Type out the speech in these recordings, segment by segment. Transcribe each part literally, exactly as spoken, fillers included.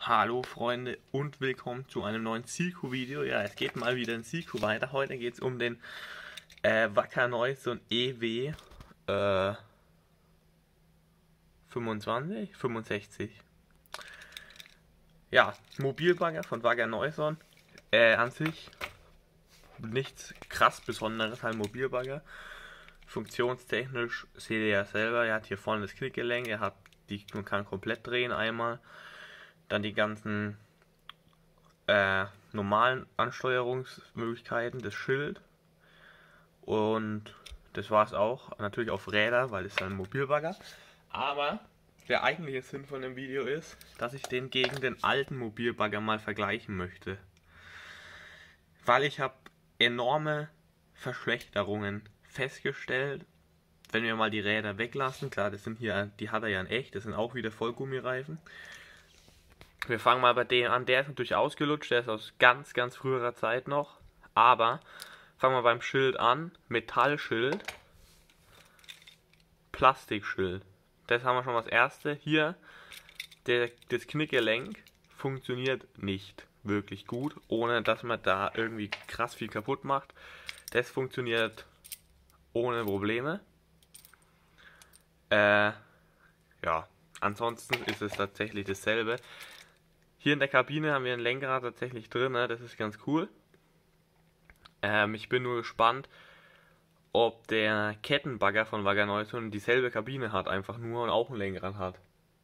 Hallo Freunde und willkommen zu einem neuen Silco-Video. Ja, es geht mal wieder in Silco weiter. Heute geht es um den äh, Wacker Neuson E W äh, fünfundzwanzig, fünfundsechzig. Ja, Mobilbagger von Wacker Neuson. Äh, an sich nichts krass Besonderes, halt Mobilbagger. Funktionstechnisch seht ihr ja selber, er hat hier vorne das Knickgelenk, er hat die, man kann komplett drehen einmal. Dann die ganzen äh, normalen Ansteuerungsmöglichkeiten, das Schild. Und das war es auch. Natürlich auf Räder, weil es ein Mobilbagger. Aber der eigentliche Sinn von dem Video ist, dass ich den gegen den alten Mobilbagger mal vergleichen möchte. Weil ich habe enorme Verschlechterungen festgestellt, wenn wir mal die Räder weglassen. Klar, das sind hier, die hat er ja in echt, das sind auch wieder Vollgummireifen. Wir fangen mal bei dem an, der ist natürlich ausgelutscht, der ist aus ganz, ganz früherer Zeit noch. Aber fangen wir beim Schild an, Metallschild, Plastikschild. Das haben wir schon mal das erste. Hier, der, das Knickgelenk funktioniert nicht wirklich gut, ohne dass man da irgendwie krass viel kaputt macht. Das funktioniert ohne Probleme. Äh, ja, ansonsten ist es tatsächlich dasselbe. Hier in der Kabine haben wir ein Lenkrad tatsächlich drin, das ist ganz cool. Ähm, ich bin nur gespannt, ob der Kettenbagger von Wacker Neuson dieselbe Kabine hat, einfach nur und auch ein Lenkrad hat.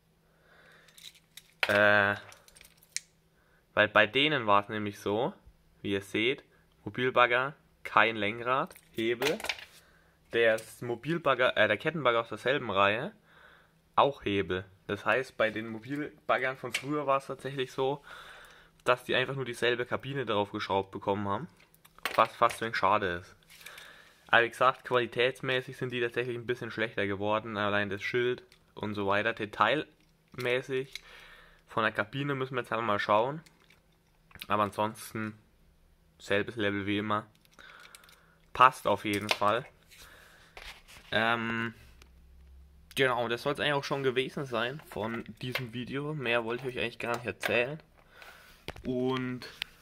Äh, weil bei denen war es nämlich so, wie ihr seht, Mobilbagger, kein Lenkrad, Hebel. Der Mobilbagger, äh, der Kettenbagger aus derselben Reihe, auch Hebel. Das heißt, bei den Mobilbaggern von früher war es tatsächlich so, dass die einfach nur dieselbe Kabine drauf geschraubt bekommen haben. Was fast ein wenig schade ist. Aber wie gesagt, qualitätsmäßig sind die tatsächlich ein bisschen schlechter geworden. Allein das Schild und so weiter. Detailmäßig von der Kabine müssen wir jetzt halt mal schauen. Aber ansonsten selbes Level wie immer. Passt auf jeden Fall. Ähm... Genau, das soll es eigentlich auch schon gewesen sein von diesem Video. Mehr wollte ich euch eigentlich gar nicht erzählen. Und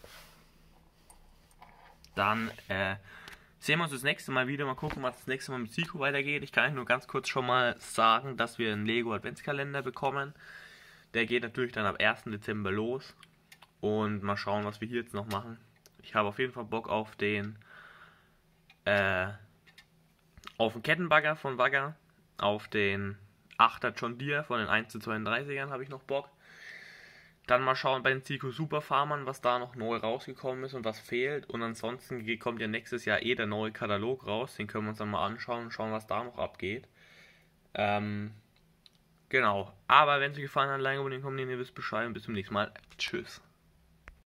dann äh, sehen wir uns das nächste Mal wieder. Mal gucken, was das nächste Mal mit Silco weitergeht. Ich kann euch nur ganz kurz schon mal sagen, dass wir einen Lego Adventskalender bekommen. Der geht natürlich dann ab ersten Dezember los. Und mal schauen, was wir hier jetzt noch machen. Ich habe auf jeden Fall Bock auf den äh, auf den Kettenbagger von Wacker. Auf den achter John Deere von den eins zu zweiunddreißigern habe ich noch Bock. Dann mal schauen bei den Silco Superfarmern, was da noch neu rausgekommen ist und was fehlt. Und ansonsten kommt ja nächstes Jahr eh der neue Katalog raus. Den können wir uns dann mal anschauen und schauen, was da noch abgeht. Ähm, genau. Aber wenn es euch gefallen hat, like unbedingt kommentieren, ihr wisst Bescheid und bis zum nächsten Mal. Tschüss.